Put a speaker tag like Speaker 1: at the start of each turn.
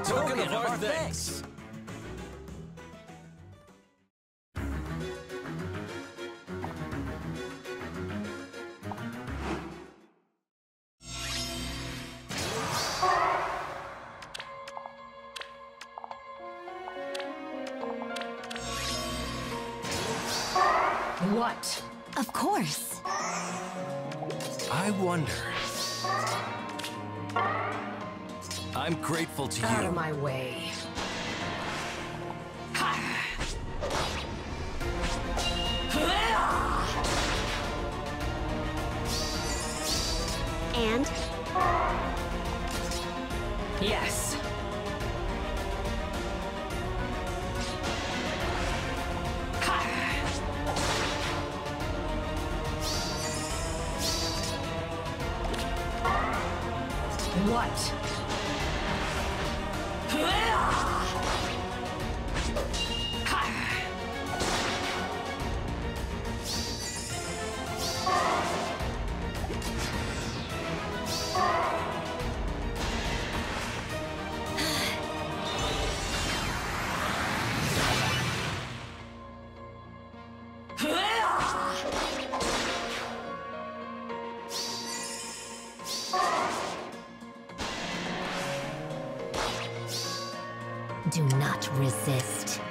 Speaker 1: token of our thanks.
Speaker 2: What? Of course.
Speaker 1: I wonder. I'm grateful to you.
Speaker 2: Out of my way.
Speaker 3: And?
Speaker 2: Yes. What? Do not resist.